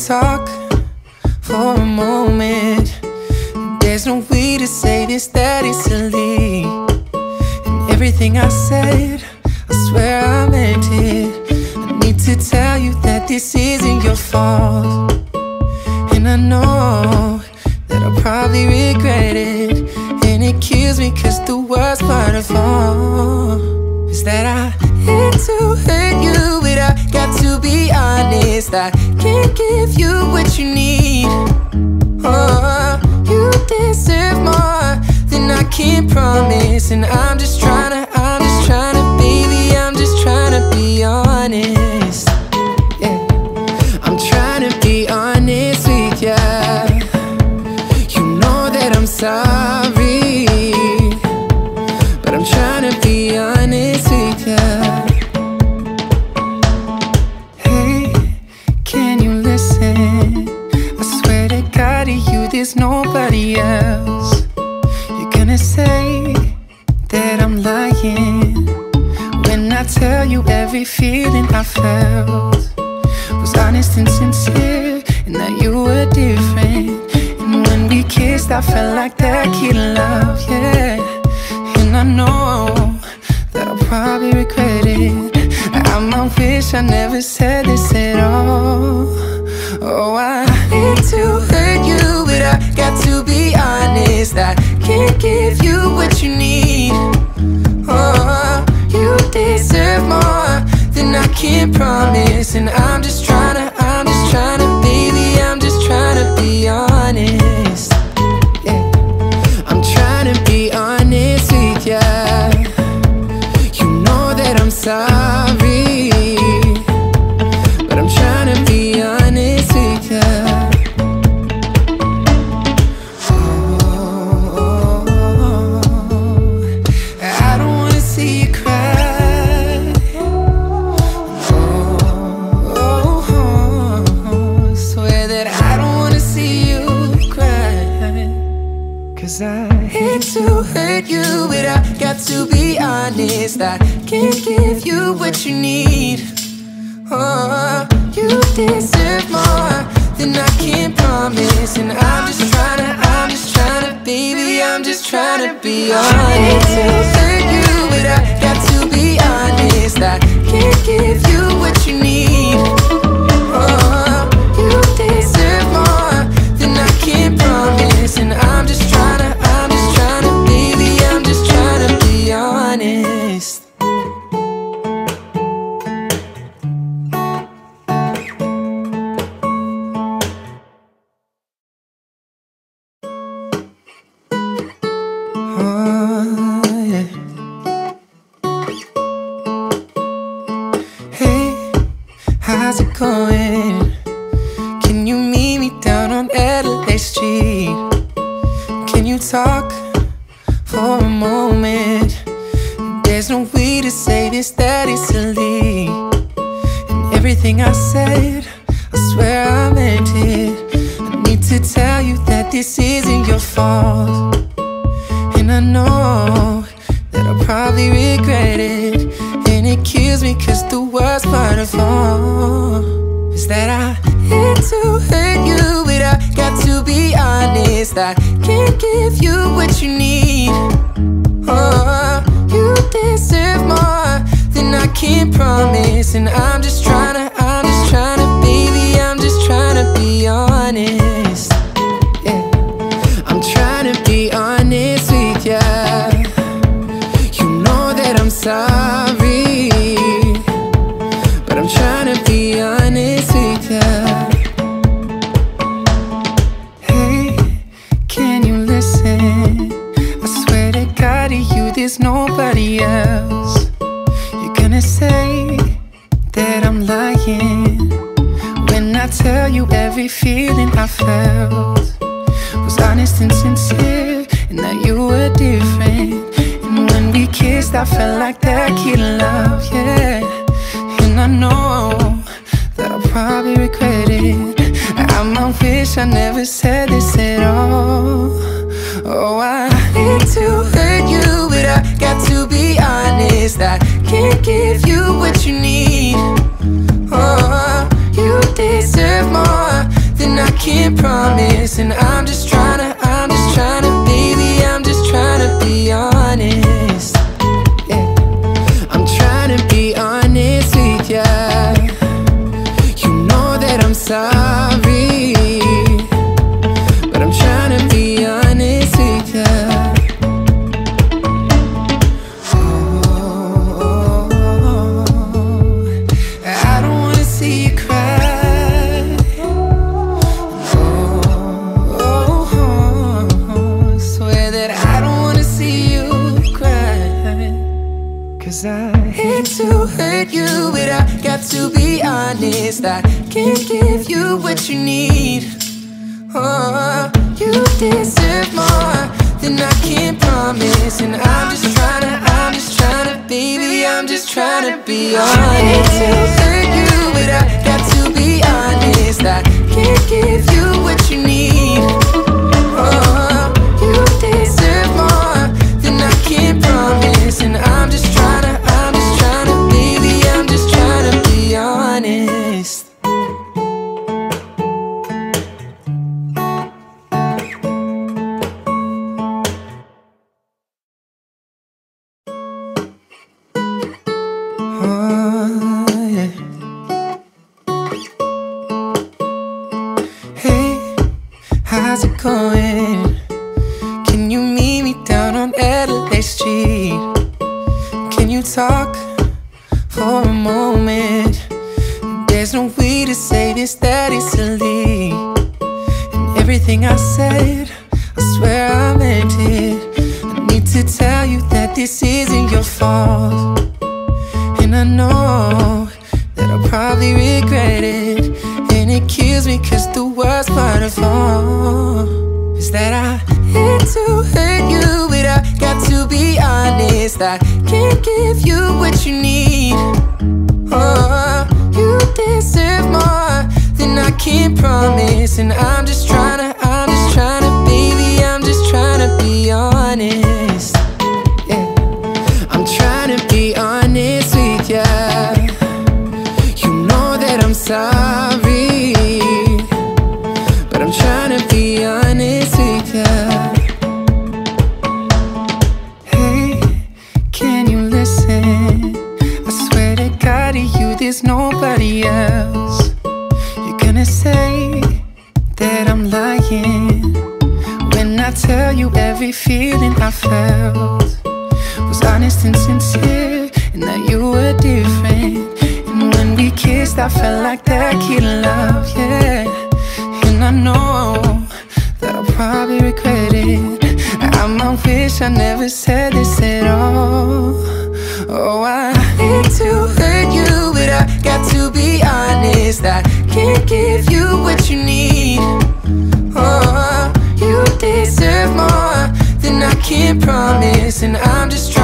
talk for a moment? There's no way to say this that it's silly. And everything I said, I swear I meant it. I need to tell you that this isn't your fault. And I know that I'll probably regret it. And it kills me cause the worst part of all is that I hate to hurt you, but I got to be honest. I can't give you what you need. Oh, you deserve more than I can promise. And I'm just trying to, baby, I'm just trying to be honest. Yeah, I'm trying to be honest with ya. You know that I'm sorry, but I'm trying to be honest with ya. Hey, can you listen? I swear to God, to you there's nobody else. You're gonna say that I'm lying when I tell you every feeling I felt was honest and sincere, and that you were different. And when we kissed, I felt like that kid in love, yeah. And I know that I'll probably regret it. I might wish I never said this at all. Oh, I hate to hurt you, but I got to be honest. I can't give you what you need. Oh, you deserve more than I can promise. And I'm just trying to, baby, I'm just trying to be honest. Yeah, I'm trying to be honest with ya. You know that I'm sorry, but I'm trying to be honest with ya. I don't wanna see you cry. Swear that I don't wanna see you cry. Cause I hate to hurt you, but I got to be honest. I can't give you what you need. Oh, you deserve more than I can promise. And I'm just trying to, baby, I'm just trying to be honest. I hate to hurt you, but I got to be honest. I can't give you what you need. Oh, you deserve more than I can promise. And I'm just trying to, baby, I'm just trying to be honest. How's it going? Can you meet me down on Adelaide Street? Can you talk for a moment? There's no way to say this that it's silly. And everything I said, I swear I meant it. I need to tell you that this isn't your fault. And I know that I'll probably regret it. And it kills me cause the worst part of all is that I hate to hurt you, but I got to be honest. I can't give you what you need. Oh, you deserve more than I can promise. And I'm just trying to, baby, I'm just trying to be honest. Yeah, I'm trying to be honest with ya. You know that I'm sorry, but I'm trying to be honest with ya. Hey, can you listen? I swear to God, to you there's nobody else. You're gonna say that I'm lying when I tell you every feeling I felt was honest and sincere, and that you were different. And when we kissed, I felt like that kid in love, yeah. And I know that I'll probably regret it. I might wish I never said this at all. Oh, I hate to hurt you, but I got to be honest. I can't give you what you need. Oh, you deserve more can't promise. And I'm just tryna, baby, I'm just tryna be honest. Yeah, I'm tryna be honest with ya. You know that I'm sorry, but I'm tryna be honest with ya. I don't wanna see you cry. Swear that I don't wanna see you cry. 'Cause I hate to hurt you, but I got to be honest. I can't give you what you need. Oh, you deserve more than I can promise. And I'm just tryna, baby, I'm just tryna be honest. I hate to hurt you, but I got to be honest. I can't give you what you need. Oh, you deserve more than I can promise. And I'm just tryna, baby, I'm just tryna be honest. Hey, how's it going? Can you meet me down on Adelaide Street? Can you talk for a moment? There's no way to say this that easily. And everything I said, I swear I meant it. I need to tell you that this isn't your fault. And I know that I'll probably regret it. And it kills me 'cause the worst part of all is that I hate to hurt you, but I got to be honest. I can't give you what you need. Oh, you deserve more than I can promise. And I'm just tryna, baby, I'm just tryna be honest. Yeah, I'm tryna be honest with ya. You know that I'm sorry, but I'm tryna be honest with ya. Hey, can you listen? I swear to God, to you there's nobody else. You're gonna say that I'm lying when I tell you every feeling I felt was honest and sincere, and that you were different. And when we kissed, I felt like that kid in love, yeah. And I know that I'll probably regret it. I might wish I never said this at all. Oh, I hate to hurt you, but I got to be honest. I can't give you what you need. Oh, you deserve more than I can promise. And I'm just trying